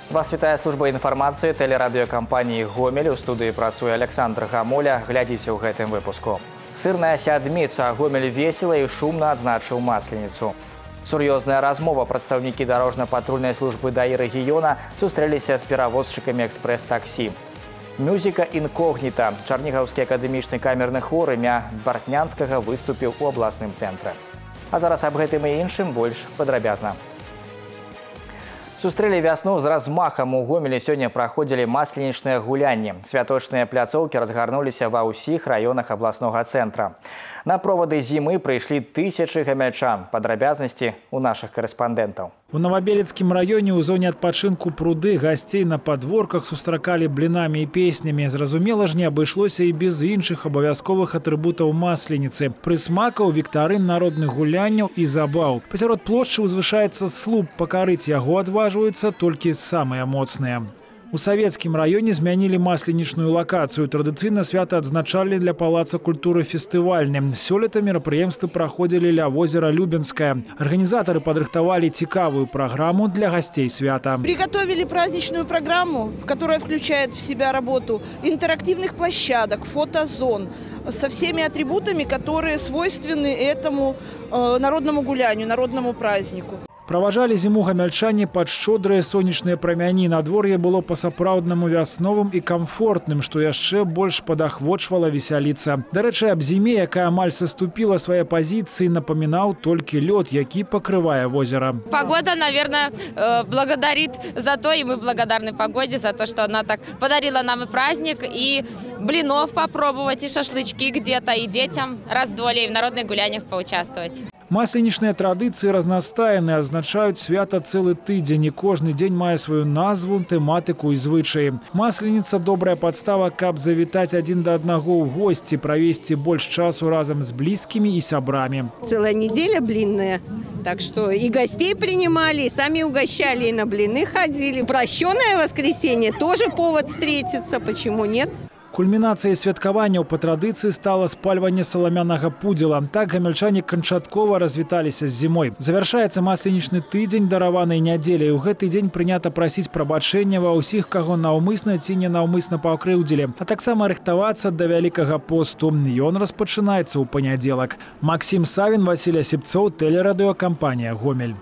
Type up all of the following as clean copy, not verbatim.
Вас вітае служба інфармацыі тэлерадыёкампаніі «Гомель». У студыі працуе Александр Гамоля. Глядзіце ў гэтым выпуску. Сырная сядміца. Гомель весела і шумна адзначыў масленіцу. Сур'ёзная размова. Прадстаўнікі дарожна-патрульнай службы ДАІ рэгіёна сустрэліся з перавозчыкамі экспрэс-таксі. Мюзіка «Інкогніта». Чарнігаўскі акадэмічны камерны хор імя Бартнянскага выступіў у абласным цэнтры. А зараз аб гэтым і іншым больш падрабязна. Сустрэлі вясну з размахам. У Гомелі сёння праходзілі масленічныя гулянні. Святочныя пляцоўкі разгарнуліся ва ўсіх раёнах абласнога цэнтра. На провады зімы прыйшлі тысячы гамяльчан. Падрабязнасці у нашых карэспандэнтаў. У Новобелецкім раёне ў зоне адпачынку пруды гасцей на падворках сустракалі блінамі і песнямі. Зразумела ж, не абышлося і без іншых абавязковых атрыбутаў масленіцы. Прысмакаў, віктарын, народных гулянняў і забаў. Пасярод плошчы ўзвышаецца слуп. Пакарыць яго адважваюцца толькі самыя моцныя. У савецкім раёне змянілі масленічную лакацыю. Традыцыйна свята адзначалі для палаца культуры фестывальны. Сёлета мерапрыемствы праходзілі ля возера Любенскае. Арганізатары падрыхтавалі цікавую праграму для гостей свята. Приготовили праздничную программу, которая включает в себя работу интерактивных площадок, фотозон со всеми атрибутами, которые свойственны этому народному гулянию, народному празднику. Праважалі зіму гамяльчане пад шчодрыя сонечныя прамяні. Надвор'е было па-сапраўднаму вясновым і камфортным, што яшчэ больш падахвочвала весяліцца. Дарэчы, аб зіме, якая амаль саступіла свае пазіцыі, напамінаў толькі лёд, які пакрывае возера. Погода, наверное, благодарит за то, и мы благодарны погоде за то, что она так подарила нам и праздник, и блинов попробовать, и шашлычки где-то, и детям раздолье, и в народных гуляниях поучаствовать. Масленічныя традыцыі разнастайны, адзначаюць свята цэлы тыдзень, і кожны дзень мае сваю назву, тэматыку і звычаі. Масленіца – добрая падстава, каб завітаць адзін да аднаго ў госці, правесці больш часу разам з блізкімі і сябрамі. Целая неделя блинная, так что и гостей принимали, и сами угощали, и на блины ходили. Прощенное воскресенье тоже повод встретиться, почему нет? Кульмінацыяй святкаванняў па традыцыі стала спальванне саламянага пудзела. Так гамяльчане канчаткова развіталіся з зімой. Завяршаецца масленічны тыдзень дараванай нядзеляй. У гэты дзень прынята прасіць прабачэння ва ўсіх, каго наўмысна ці ненаўмысна пакрыўдзілі, а таксама рыхтавацца да вялікага посту. Ён распачынаецца ў панядзелак. Максим Савін, Васіль Асіпцоў, тэлерадыёкампанія «Гомель».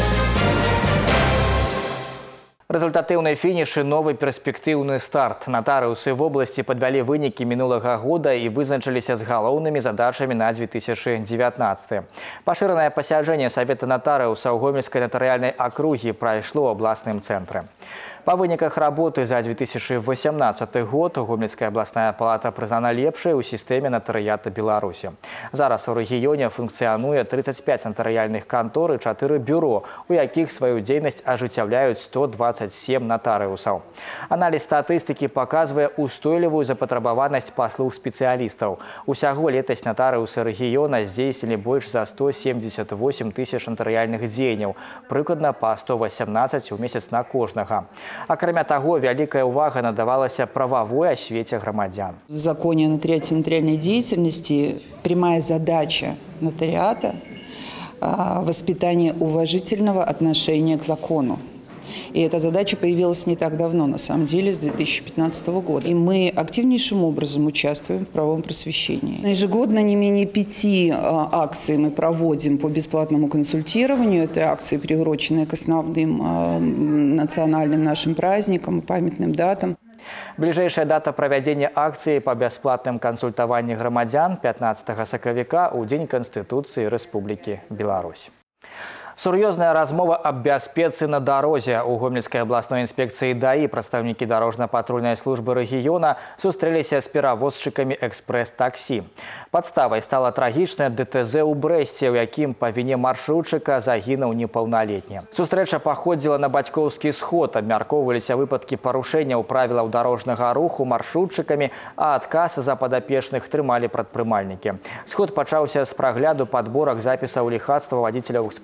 Результатыўны фініш і новы перспектыўны старт. Натарыусы в области падвялі вынікі мінулага года і вызначыліся з галоўнымі задачамі на 2019. Пашыранае пасяджэнне Савета натарыусаў Гомельскай натарыяльнай акругі прайшло ў абласным цэнтры. Па выніках работы за 2018 год Гомельская абласная палата прызнана лепшай у сістэме натарыята Беларусі. Зараз у рэгіёне функцыянуе 35 натарыяльных кантор і 4 бюро, у якіх сваю дзейнасць ажыццяўляюць 127 натарыусаў. Аналіз статыстыкі паказвае устойлівую запатрабаванасць паслуг спецыялістаў. Усяго летась натарыусы рэгіёна здзейснілі больш за 178 тысяч натарыяльных дзеянняў, прыкладна па 118 у месяц на кожнага. Акрамя таго, вялікая ўвага надавалася прававой асвеце грамадзян. В законе о нотариальной деятельности прямая задача нотариата – воспитание уважительного отношения к закону. И эта задача появилась не так давно, на самом деле, с 2015 года. И мы активнейшим образом участвуем в правовом просвещении. Ежегодно не менее 5 акций мы проводим по бесплатному консультированию. Это акции, приуроченные к основным национальным нашим праздникам, памятным датам. Бліжэйшая дата правядзення акцыі па бясплатным кансультаванні грамадзян 15 сакавіка ў Дзень Канстытуцыі Рэспублікі Беларусь. Сур'ёзная размова аб бяспецы на дарозе. У Гомельскай абласной інспекцыі ДАІ прадстаўнікі дарожна-патрульнай службы рэгіёна сустрэліся з перавозчыкамі экспрэс-таксі. Падставай стала трагічнае ДТЗ ў Брэсце, у якім па віне маршрутчыка загінуў непаўналетні. Сустрэча паходзіла на бацькоўскі сход, абмяркоўваліся выпадкі парушэнняў правілаў дарожнага руху маршрутчыкамі, а адказ за падапечных трымалі прадпрымальнікі. Сход пачаўся з прагляду падборак запісаў ліхацтва вадзіцеляў экспрэс-таксі.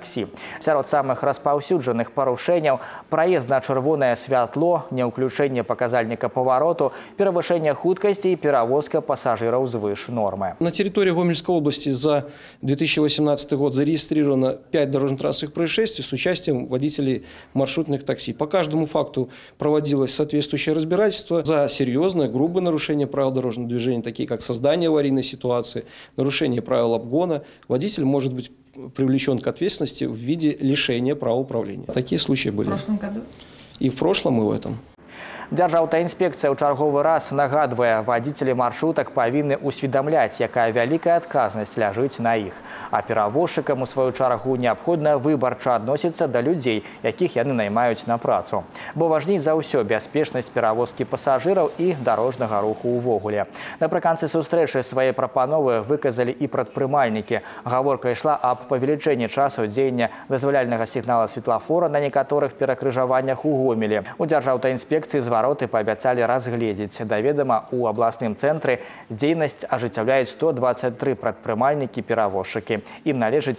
таксі. Сярод самых распаўсюджаных парушэнняў праезд на чырвонае святло, неўключэнне паказальніка павароту, перавышэнне хуткасці і перавозка пассажиров звыш нормы. На территории Гомельской области за 2018 год зарегистрировано 5 дорожно-транспортных происшествий с участием водителей маршрутных такси. По каждому факту проводилось соответствующее разбирательство за серьезное, грубое нарушение правил дорожного движения, такие как создание аварийной ситуации, нарушение правил обгона. Водитель может быть привлечен к ответственности в виде лишения права управления. Такие случаи были. В прошлом году? И в прошлом, и в этом. Дзяржаўтаінспекцыя ў чарговы раз нагадвае, вадзіцелі маршрутак павінны ўсведамляць, якая вялікая адказнасць ляжыць на іх. А перавозчыкам у сваю чаргу неабходна выбарча адносіцца да людзей, якіх яны наймаюць на працу. Бо важней за ўсё бяспечнасць перавозкі пасажыраў і дарожнага руху ўвогуле. Напрыканцы сустрэчы свае прапановы выказалі і прадпрымальнікі. Гаворка ішла аб павелічэнні часу дзеяння дазваляльнага сігнала светлафора на некаторых перакрыжаваннях у Гомелі. У дзяржаўтаінспекцыі звароты паабяцалі разгледзець. Даведама, у абласным цэнтры дзейнасць ажыццяўляюць 123 прадпрымальнікі-перавозчыкі. Ім належыць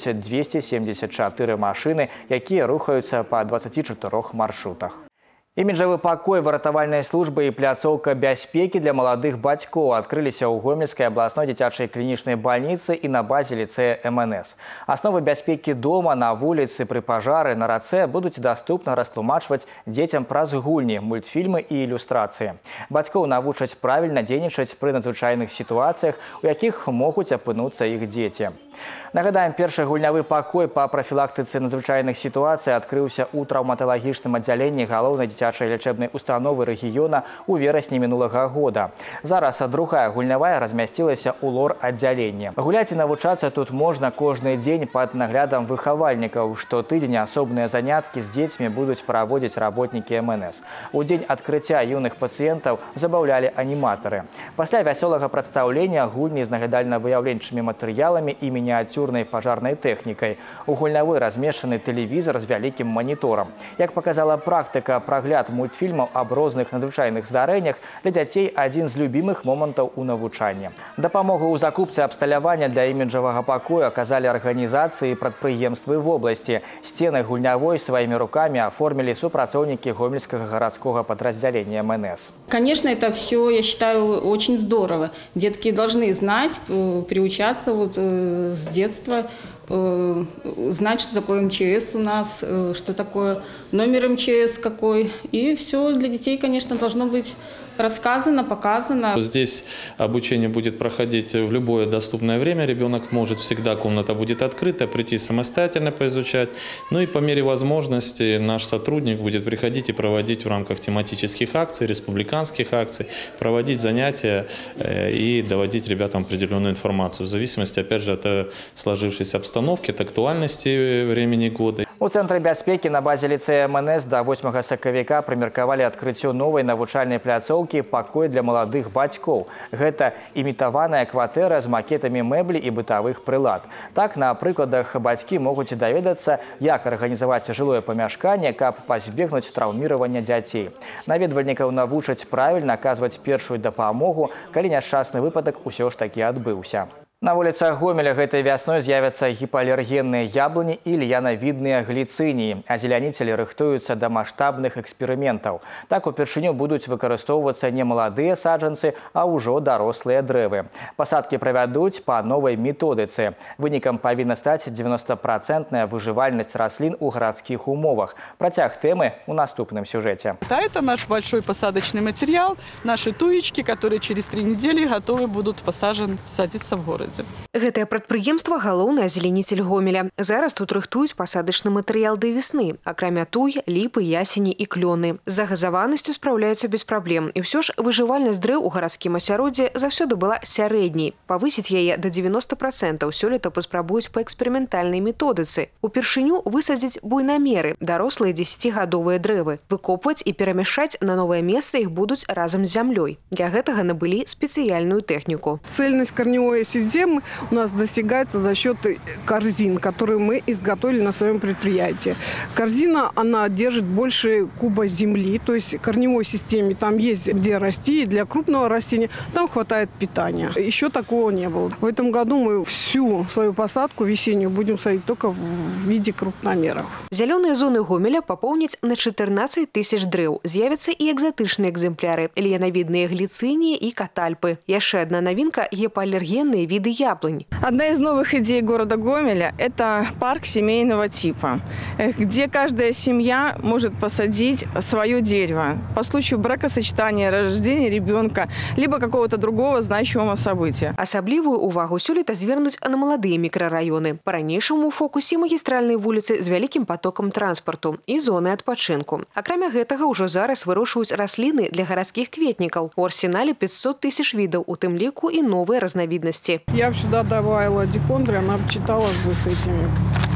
274 машыны, якія рухаюцца па 24 маршрутах. Іміджавы пакой выратавальнай службы і пляцоўка бяспекі для маладых бацькоў адкрыліся ў Гомельскай абласной дзіцячай клінічнай бальніцы і на базе ліцэя МНС. Асновы бяспекі дома, на вуліцы, пры пажары, на рацэ будуць даступна растлумачваць дзецям праз гульні, мультфільмы і ілюстрацыі. Бацькоў навучаць правільна дзейнічаць пры надзвычайных сітуацыях, у якіх могуць апынуцца іх дзеці. Нагадаем, першы гульнявы пакой па прафілактыцы надзвычайных сітуацый адкрыўся ў траўматалагічным аддзяленні галоўнай дзіцячай лячэбнай установы рэгіёна ў верасні мінулага года. Зараз другая гульнявая размясцілася ў лор-аддзяленні. Гуляць і навучацца тут можна кожны дзень пад наглядам выхавальнікаў. Штотыдзень асобныя заняткі з дзецьмі будуць праводзіць работнікі МНС. У дзень адкрыцця юных пацыентаў забаўлялі аніматары. Пасля вясёлага прадстаўлення гульні з наглядальна-выяўленчымі матэрыяламі і мініяцюрнай пажарнай тэхнікай. У гульнявой размешчаны тэлевізор з вялікім маніторам. Як паказала практыка, прагляд мультфільмаў аб розных надзвычайных здарэннях для дзяцей адзін з любімых момантаў у навучанні. Дапамогу ў закупцы абсталявання для іміджавага пакою аказалі арганізацыі і прадпрыемствы в области. Сцены гульнявой сваімі руками оформили супрацоўнікі Гомельского городского подразделения МНС. Конечно, это все, я считаю, очень здорово. Детки должны знать, приучаться с детства, знать, что такое МЧС у нас, что такое номер МЧС какой. И все для детей, конечно, должно быть рассказано, показано. Здесь обучение будет проходить в любое доступное время. Ребенок может всегда, комната будет открыта, прийти самостоятельно поизучать. Ну и по мере возможности наш сотрудник будет приходить и проводить в рамках тематических акций, республиканских акций, проводить занятия и доводить ребятам определенную информацию. В зависимости, опять же, от сложившейся обстановки, от актуальности времени года. У Цэнтры бяспекі на базе ліцэя МНС до 8 сакавіка прымеркавалі адкрыццё новай навучальнай пляцоўкі «Пакой для маладых бацькоў». Гэта імітаваная кватэра з макетамі мэблі і бытавых прылад. Так, на прыкладах бацькі могуць даведацца, як арганізаваць жылое памяшканне, каб пазбегнуць траўміравання дзяцей. Наведвальнікаў навучаць правільна аказваць першую дапамогу, калі няшчасны выпадак усё ж такі адбыўся. На вуліцах Гомеля гэтай вясной з'явяцца гіпоалергенныя яблыні і льянавідныя гліцыніі. Азеляніцелі рыхтуюцца да маштабных эксперыментаў. Так упершыню будуць выкарыстоўвацца не маладыя саджанцы, а ўжо дарослыя дрэвы. Пасадкі правядуць па новай методыцы. Вынікам павінна стаць 90% выжывальнасць раслін у гарадскіх умовах. Працяг тэмы ў наступным сюжэце. Это наш большой посадочный материал, наши туечки, которые через 3 недели готовы будут садиться в город. Гэтае прадпрыемства галоўны азеляніцель Гомеля. Зараз тут рыхтуюць пасадачны матэрыял да весны, акрамя туй, ліпы, ясені і клёны. З загазаванасцю спраўляюцца без праблем. І ўсё ж выжывальнасць дрэў у гарадскім асяроддзі заўсёды была сярэдняй. Павысіць яе да 90% сёлета паспрабуюць па эксперыментальнай методыцы. Упершыню высадзіць буйнамеры, дарослыя 10гадовыя дрэвы. Выкопваць і перамяшчаць на новае месца іх будуць разам з зямлёй. Для гэтага набылі спецыяльную тэхніку. Цельность корневой сети системы у нас достигается за счет корзин, которые мы изготовили на своем предприятии. Корзина, она держит больше куба земли, то есть в корневой системе там есть где расти, и для крупного растения там хватает питания. Еще такого не было. В этом году мы всю свою посадку весеннюю будем садить только в виде крупномеров. Зеленые зоны Гомеля пополнить на 14 тысяч дрэў. З'явятся и экзотичные экземпляры – лиановидные глицинии и катальпы. Еще одна новинка – гипоаллергенные виды яблонь. Одна из новых идей города Гомеля – это парк семейного типа, где каждая семья может посадить свое дерево по случаю бракосочетания, рождения ребенка, либо какого-то другого значимого события. Асаблівую увагу сёлета звернуць на маладыя мікрараёны. Па-ранейшаму ў фокусе магістральныя вуліцы з вялікім потокам транспарту і зоны адпачынку. Акрамя гэтага, ўжо зараз вырошчваюць расліны для гарадскіх кветнікаў. У арсенале 500 тысяч видов, у тым ліку и новые разновидности. Я бы сюда добавила дикондры, она бы читалась бы с этими.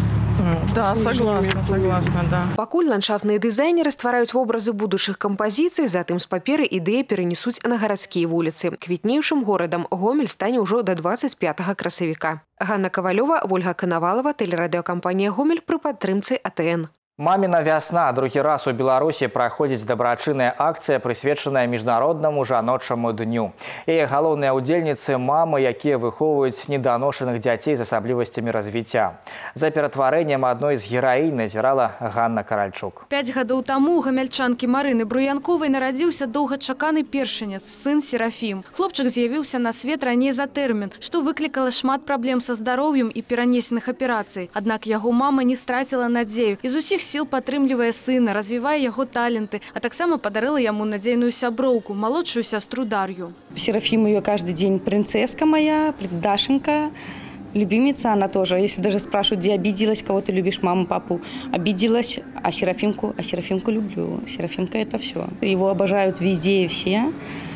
Да, согласна, да. Пакуль ландшафтныя дызайнеры ствараюць вобразы будучых кампазіцый, затым з паперы ідэі перенесуць на гарадскія вуліцы. Квітнейшым горадам Гомель стане ўжо да 25 красавіка. Ганна Ковалёва, Ольга Коновалова, тэлерадыёкампанія Гомель пры падтрымцы АТН. «Мамина вясна» другі раз у Беларуси проходит добрачынная акция, присвеченная Международному жаночаму дню. Яе галоўныя удзельніцы – мамы, якія выхоўваюць недоношенных дзяцей з асаблівасцямі развіцця. За ператварэннем адной з гераінь назірала Ганна Каральчук. 5 гадоў таму у гамяльчанкі Марыны Бруянковай нарадзіўся доўгачаканы першынец, сын Серафім. Хлопчык з'явіўся на свет раней за тэрмін, што выклікала шмат праблем са здароўем і перанесеных аперацый. Аднак яго мама не страціла надзею і з усіх сил падтрымлівае сына, развівае яго таленты, а таксама подарила ему надзейную сяброўку, молодшую сестру Дарью. Серафим ее каждый день принцесска моя, Дашенька, любимица она тоже. Если даже спрашивают, где обиделась, кого ты любишь, маму, папу, обиделась, а Серафимку люблю. Серафимка это все. Его обожают везде и все.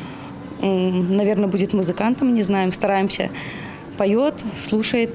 Наверное, будет музыкантом, не знаем, стараемся. Поет, слушает.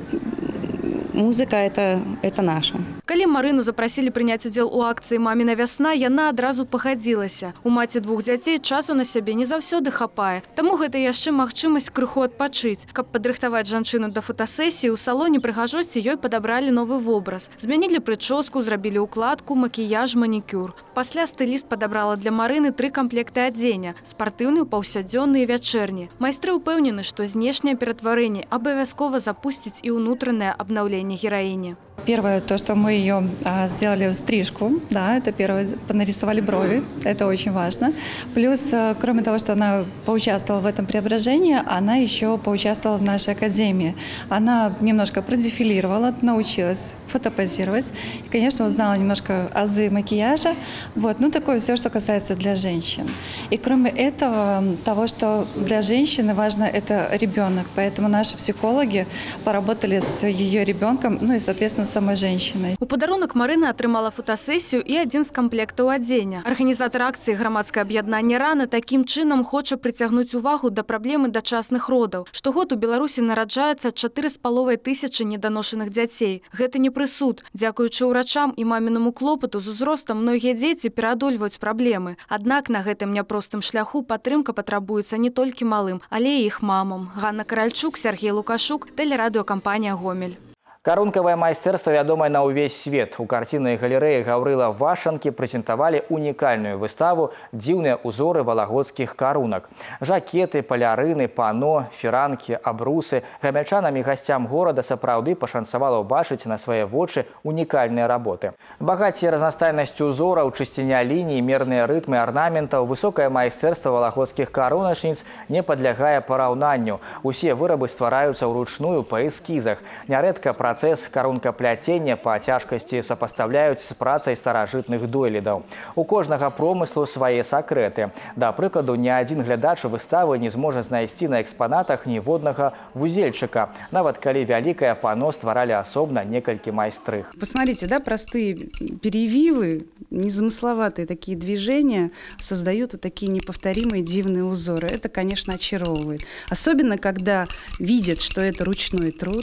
Музыка это наша. Калі Марыну запросили принять удзел у акции «Мамина вясна», яна адразу пагадзілася. У маці 2 дзяцей часу на сябе не заўсёды хапае. Таму гэта яшчэ магчымасць крыху адпачыць. Каб падрыхтаваць жанчыну да фотосессіі, у салоне прыгажосці ёй падабралі новы вобраз. Змянілі прычоску, зрабілі укладку, макіяж, манікюр. Пасля стыліст падабрала для Марыны 3 комплекты адзення – спартыўны, паўсядзённы і вячэрні. Майстры ўпэўнены, што знешняе ператварэнне абавязкова запусціць і ўнутранае абнаўленне героини. Первое, то, что мы ее сделали в стрижку, да, это первое, нарисовали брови, это очень важно. Плюс, кроме того, что она поучаствовала в этом преображении, она еще поучаствовала в нашей академии. Она немножко продефилировала, научилась фотопозировать, и, конечно, узнала немножко азы макияжа. Вот, ну, такое все, что касается для женщин. И кроме этого, того, что для женщины важно, это ребенок. Поэтому наши психологи поработали с ее ребенком, ну и, соответственно, самой женщиной. У падарунак Марына атрымала фотосессию и один з комплектаў адзення. Арганізатар акцыі грамадскае аб'яднанне «Рана» таким чынам хоча прыцягнуць увагу да праблемы дачасных родаў. Штогод у Беларусі нараджаецца 4,5 тысячы неданошаных дзяцей. Гэта не прысуд. Дзякуючы ўрачам і мамінаму клопату з узростам многія дзеці пераадольваюць праблемы. Аднак на гэтым няпростым шляху падтрымка патрабуецца не толькі малым, але і іх мамам. Ганна Каральчук, Сергей Лукашук, тэлерадыёкампанія «Гомель». Карункавае майстэрства вядомае на ўвесь свет. У карціннай галерэі Гаўрыла Вашанкі прэзентавалі унікальную выставу «Дзіўныя ўзоры валагодскіх карунак». Жакеты, палярыны, пано, фіранкі, абрусы. Гамяльчанам і гасцям горада сапраўды пашанцавала ўбачыць на свае вочы унікальныя работы. Багацце разнастайнасцю узораў, чысціня ліній, мерныя рытмы арнаментаў, высокае майстэрства валагодскіх каруначніц не падлягае параўнанню. Усе вырабы ствараюцца ўручную па эскізах. Нярэдка працэс карункапляцення па цяжкасці сапастаўляюць з працай старажытных дойлідаў. У кожнага промыслу свае сакрэты. Да прыкладу, ні адзін глядач выставы не зможа знайсці на экспанатах ніводнага вузельчыка, нават калі вялікае пано стваралі асобна некалькі майстрых. Посмотрите, да, простые перевивы, незамысловатые такие движения создают вот такие неповторимые дивные узоры. Это, конечно, очаровывает. Особенно, когда видят, что это ручной труд,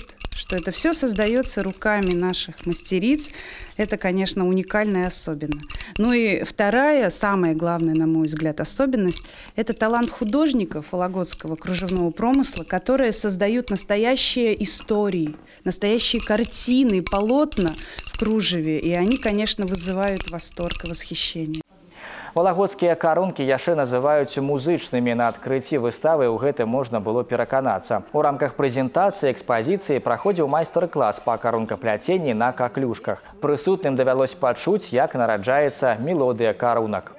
что это все создается руками наших мастериц. Это, конечно, уникально и особенно. Ну и вторая, самая главная, на мой взгляд, особенность – это талант художников вологодского кружевного промысла, которые создают настоящие истории, настоящие картины, полотна в кружеве. И они, конечно, вызывают восторг и восхищение. Вологодскія карункі яшчэ называюць музычнымі. На адкрыцці выставы ў гэтым можна было пераканацца. У рамках прэзентацыі экспазіцыі праходзіў майстар-клас па карункапляценні на каклюшках. Прысутным давялось пачуць, як нараджаецца мелодыя карунак.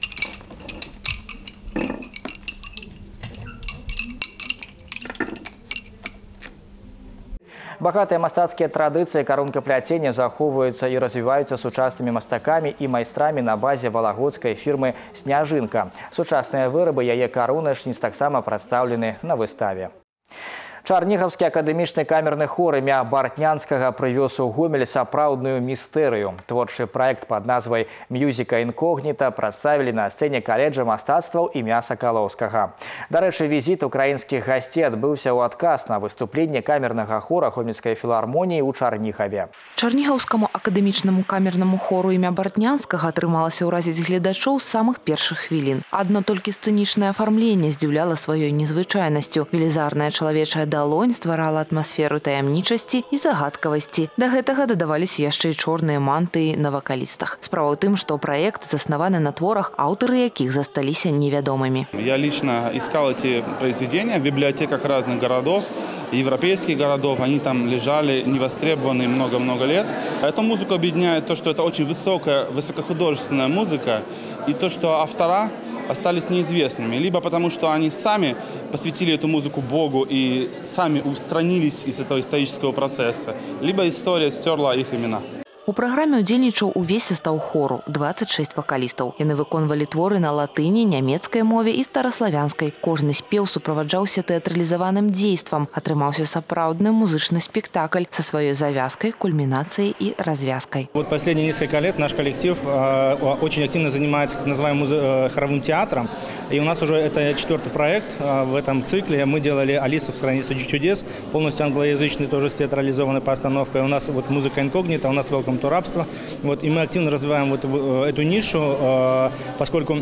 Багатыя мастацкія традыцыі карункапляцення захоўваюцца і развіваюцца сучаснымі мастакамі і майстрамі на базе валагодскай фірмы «Сняжынка». Сучасныя вырабы яе каруначніц таксама прадстаўлены на выставе. Чарнігаўскі акадэмічны камерны хор імя Бартнянскага прывёз у Гомель сапраўдную містэрыю. Творчы праект пад назвай «Мюзіка інкогніта» прадставілі на сцэне каледжа мастацтваў імя Сакалоўскага. Дарэчы, візіт украінскіх гасцей адбыўся ў адказ на выступленне камернага хора Гомельскай філармоніі ў Чарнігаве. Чарнігаўскаму акадэмічнаму камернаму хору імя Бартнянскага атрымалася ўразіць гледачоў з самых першых хвілін. Адно толькі сцэнічнае афармленне здзіўляла сваёй незвычайнасцю. Велізарная чалавечая далонь стварала атмасферу таямнічасці і загадкавасці. Да гэтага дадаваліся яшчэ і чорныя мантыі на вакалістах. Справа ў тым, што праект заснаваны на творах, аўтары якіх засталіся невядомымі. Я лично искал эти произведения в библиотеках разных городов, европейских городов. Они там лежали невостребованные много-много лет. Эту музыку объединяет то, что это очень высокохудожественная музыка, и то, что автора остались неизвестными. Либо потому, что они сами посвятили эту музыку Богу и сами устранились из этого исторического процесса, либо история стерла их имена. У праграме ўдзельнічаў увесь састаў хору – 26 вакалістаў. Яны выконвалі творы на латыні, нямецкай мове і стараславянскай. Кожны спеў суправаджаўся тэатралізаваным дзействам. Атрымаўся сапраўдны музычны спектакль со сваёй завязкой, кульминацией и развязкой. Вот последние несколько лет наш коллектив очень активно занимается так называемым хоровым театром. И у нас уже это 4-й проект в этом цикле. Мы делали «Алису в стране чудес», полностью англоязычный, тоже с театрализованной постановкой. У нас вот музыка инкогнита, у нас «Welcome to рабство». Вот, и мы активно развиваем вот эту нишу, поскольку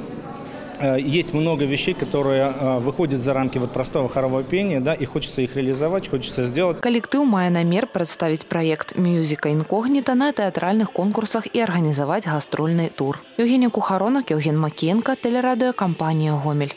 есть много вещей, которые выходят за рамки вот простого хорового пения, да, и хочется их реализовать, хочется сделать. Коллектив мае намер представить проект «Мюзика инкогнита» на театральных конкурсах и организовать гастрольный тур. Евгений Кухаронок, Евген Макенко, телерадиокомпания «Гомель».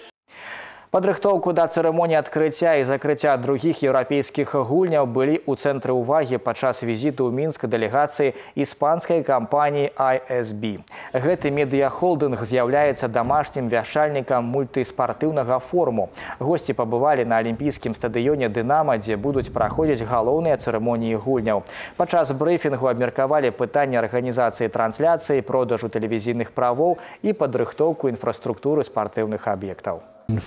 Падрыхтоўку да цырымоніі адкрыцця і закрыцця другіх еўрапейскіх гульняў былі ў цэнтры ўвагі падчас візіту ў Мінск дэлегацыі іспанскай кампаніі ISB. Гэты медыяхолдынг з'яўляецца дамашнім вяшчальнікам мультыспартыўнага форуму. Госці пабывалі на алімпійскім стадыёне «Дынама», дзе будуць праходзіць галоўныя цырымоніі гульняў. Падчас брыфінгу абмеркавалі пытанні арганізацыі трансляцыі, продажу тэлевізійных правоў і падрыхтоўку інфраструктуры спартыўных аб'ектаў.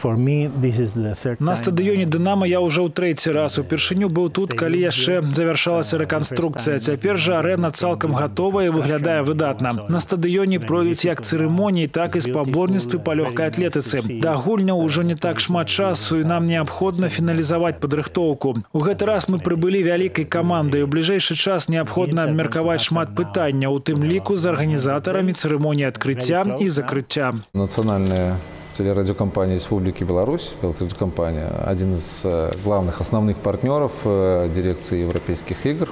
На стадыёне «Дынама» я ўжо ў 3-й раз. Упершыню быў тут, калі яшчэ завяршалася рэканструкцыя. Цяпер жа арэна цалкам гатовая і выглядае выдатна. На стадыёне пройдуць як цырымоніі, так і спаборніцтвы па лёгкай атлетыцы. Да гульняў ужо не так шмат часу, і нам неабходна фіналізаваць падрыхтоўку. У гэты раз мы прыбылі вялікай камандай. У бліжэйшы час неабходна абмеркаваць шмат пытанняў, у тым ліку з арганізатарамі цырымоніі адкрыцця і закрыцця. Национальная телерадиокомпания Республики Беларусь, Белтелерадиокомпания, один из главных, основных партнеров дирекции Европейских игр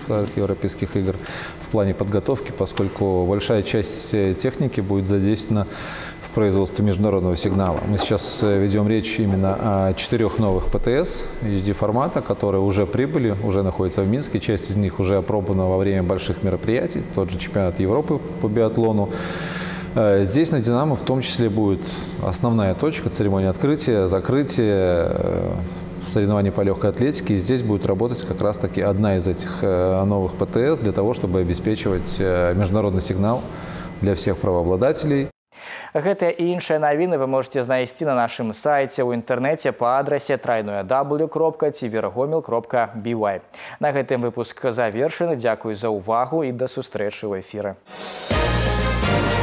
в плане подготовки, поскольку большая часть техники будет задействована в производстве международного сигнала. Мы сейчас ведем речь именно о 4 новых ПТС HD-формата, которые уже прибыли, уже находятся в Минске. Часть из них уже опробована во время больших мероприятий, тот же чемпионат Европы по биатлону. Здесь на «Динамо» в том числе будет основная точка церемонии открытия, закрытия, соревнований по легкой атлетике. И здесь будет работать как раз-таки одна из этих новых ПТС для того, чтобы обеспечивать международный сигнал для всех правообладателей. Гэтыя і іншыя навіны вы можете знайсці на нашым сайце ў інтэрнэце па адрасе www.tvrgomel.by. На гэтым выпуск завершаны. Дзякуй за ўвагу і да сустрэчы ў эфіры.